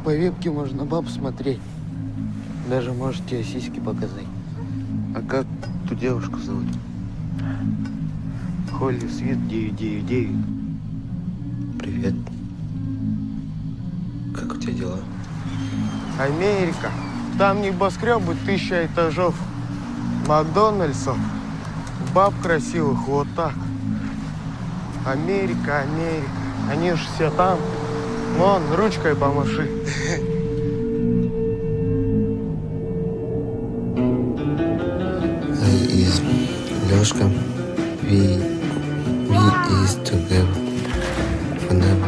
По вебке можно баб смотреть. Даже может тебе сиськи показать. А как ту девушку зовут? Холли Свит 999. Привет. Как у тебя дела? Америка. Там небоскребы 1000 этажов. Макдональдсов. Баб красивых вот так. Америка, Америка. Они же все там. Вон, ручкой помаши. Is Лёшка. We is together forever.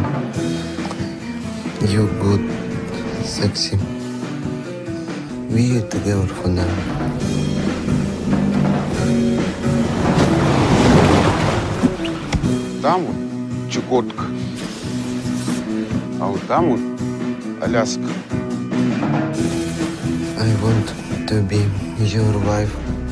You good, sexy. We together forever. Там вот Чукотка, а вот там вот Аляска. I want to be your wife.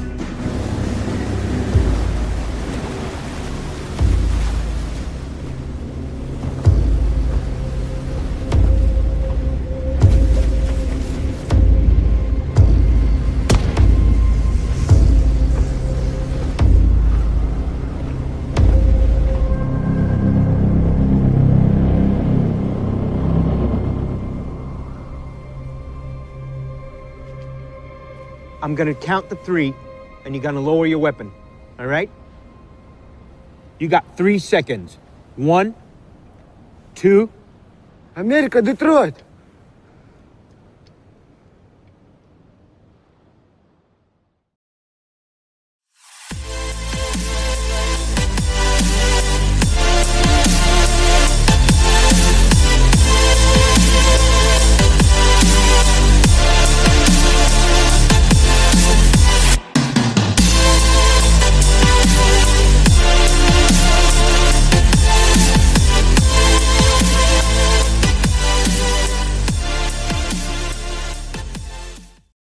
I'm gonna count to 3, and you're gonna lower your weapon. All right? You got 3 seconds. 1, 2. Америка, Детройт.